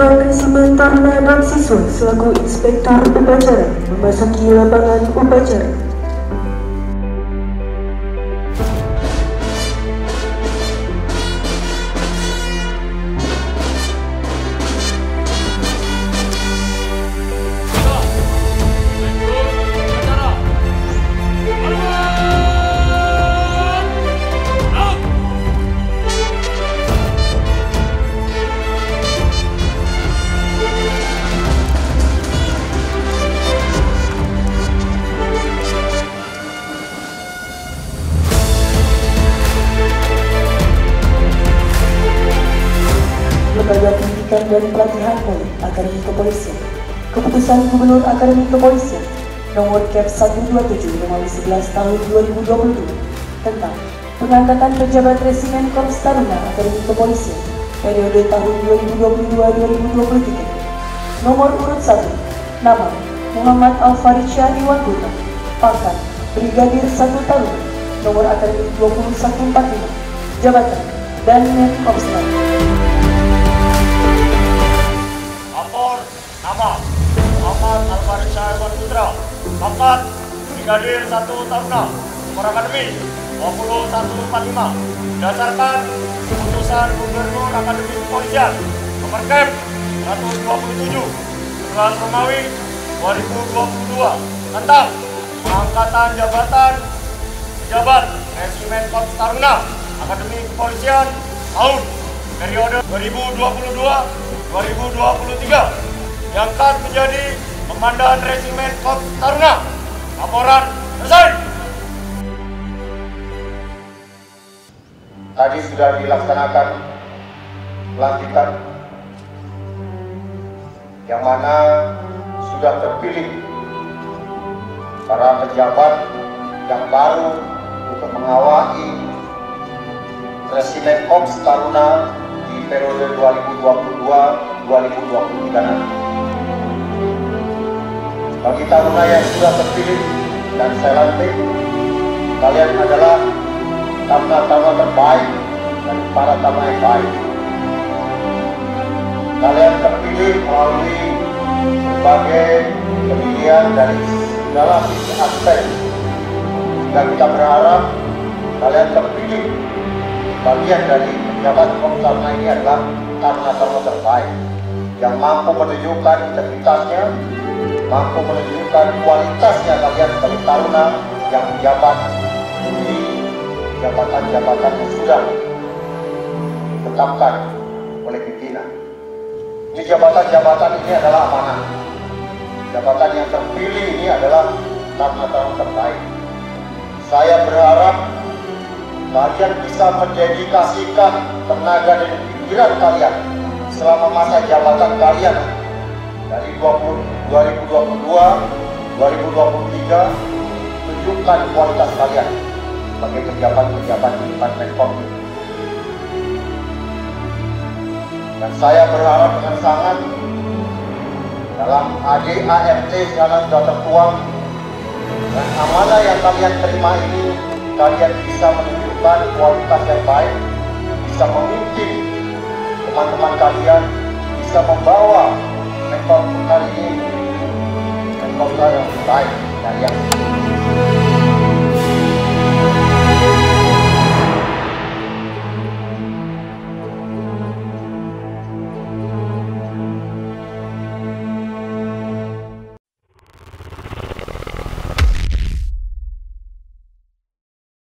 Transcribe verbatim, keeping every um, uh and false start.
Pangdam Resimen Taruna enam siswa selaku inspektor upacara memasuki lapangan upacara. Lembaga Pendidikan dan Pelatihan Polri Akademi Kepolisian, Keputusan Gubernur Akademi Kepolisian Nomor Cap seratus dua puluh tujuh Romawi sebelas Tahun dua ribu dua puluh dua tentang pengangkatan pejabat Resimen Korps Taruna Akademi Kepolisian periode tahun dua ribu dua puluh dua sampai dua ribu dua puluh tiga. Nomor urut satu, nama Muhammad Al-Farid Syahri Wanggota, pangkat Brigadir satu Taruna, nomor akademik dua puluh satu empat puluh lima, jabatan Danmen Kopstan. Nama Muhammad Al-Farid Syahri Wanggota, pangkat Brigadir satu Taruna, nomor akademik dua puluh satu empat puluh lima, berdasarkan keputusan Gubernur Akademi Kepolisian nomor Cap seratus dua puluh tujuh sebelas Romawi dua ribu dua puluh dua tentang pengangkatan jabatan pejabat Resimen Korps Taruna Akademi Kepolisian tahun periode dua ribu dua puluh dua sampai dua ribu dua puluh tiga. Diangkat menjadi Komandan Resimen Korps Taruna. Laporan selesai. Tadi sudah dilaksanakan pelantikan yang mana sudah terpilih para pejabat yang baru untuk mengawali Resimen Korps Taruna di periode dua ribu dua puluh dua sampai dua ribu dua puluh tiga nanti. Bagi taruna yang sudah terpilih dan saya lantik, kalian adalah taruna-taruna terbaik dan para taruna yang baik. Kalian terpilih melalui berbagai pemilihan dari segala sisi aspek. Dan kita berharap kalian terpilih bagian dari pejabat Korps Taruna ini adalah taruna-taruna terbaik yang mampu menunjukkan integritasnya, mampu menunjukkan kualitasnya kalian sebagai taruna yang menjabat di jabatan-jabatan yang sudah ditetapkan oleh pimpinan. Di jabatan-jabatan ini adalah amanah. Jabatan yang terpilih ini adalah taruna-taruna terbaik. Saya berharap kalian bisa mendedikasikan tenaga dan pikiran kalian selama masa jabatan kalian dari dua ribu dua puluh dua sampai dua ribu dua puluh tiga. Tunjukkan kualitas kalian sebagai pejabat-pejabat di Departemen Polri. Dan saya berharap dengan sangat dalam A D A R T sekarang sudah tertuang, dan amanah yang kalian terima ini kalian bisa menunjukkan kualitas yang baik, bisa memimpin teman-teman kalian, bisa membawa Menkom kali ini Menkom yang baik dari yang